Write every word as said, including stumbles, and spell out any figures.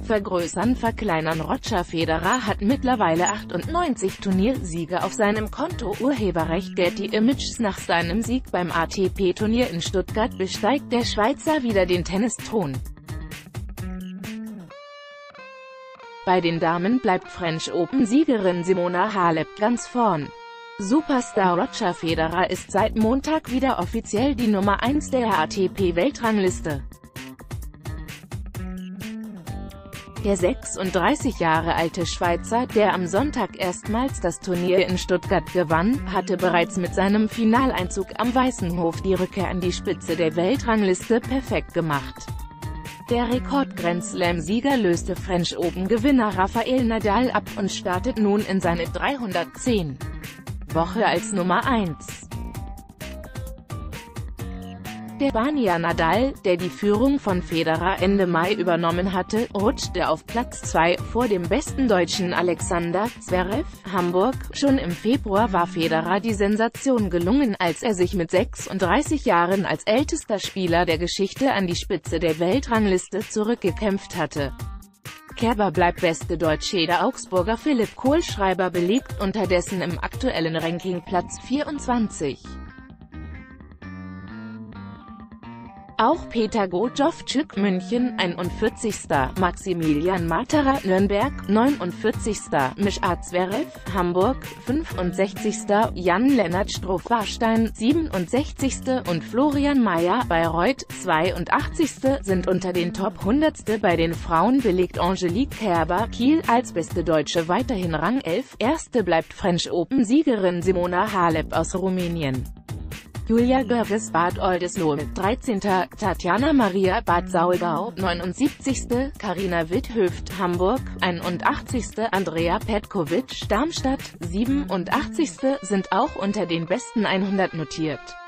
Vergrößern verkleinern. Roger Federer hat mittlerweile achtundneunzig Turniersiege auf seinem Konto. Urheberrecht Getty Images. Nach seinem Sieg beim A T P-Turnier in Stuttgart besteigt der Schweizer wieder den Tennisthron. Bei den Damen bleibt French Open-Siegerin Simona Halep ganz vorn. Superstar Roger Federer ist seit Montag wieder offiziell die Nummer eins der A T P-Weltrangliste. Der sechsunddreißig Jahre alte Schweizer, der am Sonntag erstmals das Turnier in Stuttgart gewann, hatte bereits mit seinem Finaleinzug am Weißen Hof die Rückkehr an die Spitze der Weltrangliste perfekt gemacht. Der Rekord-Grand Slam-Sieger löste French Open-Gewinner Rafael Nadal ab und startet nun in seine dreihundertzehnte Woche als Nummer eins. Der Spanier Nadal, der die Führung von Federer Ende Mai übernommen hatte, rutschte auf Platz zwei, vor dem besten Deutschen Alexander Zverev. Hamburg. Schon im Februar war Federer die Sensation gelungen, als er sich mit sechsunddreißig Jahren als ältester Spieler der Geschichte an die Spitze der Weltrangliste zurückgekämpft hatte. Kerber bleibt beste Deutsche. Der Augsburger Philipp Kohlschreiber belegt unterdessen im aktuellen Ranking Platz vierundzwanzig. Auch Peter Gojowczyk München einundvierzigster Maximilian Matera Nürnberg neunundvierzigster Mischa Zverev Hamburg fünfundsechzigster Jan-Lennart Struff Warstein siebenundsechzigster und Florian Mayer Bayreuth zweiundachtzigster sind unter den Top hundert. Bei den Frauen belegt Angelique Kerber Kiel als beste Deutsche weiterhin Rang elf. Erste bleibt French Open-Siegerin Simona Halep aus Rumänien. Julia Görges Bad Oldesloe dreizehnter Tatjana Maria Bad Saulgau neunundsiebzigster Carina Witthöft Hamburg einundachtzigster Andrea Petkovic Darmstadt siebenundachtzigster sind auch unter den besten hundert notiert.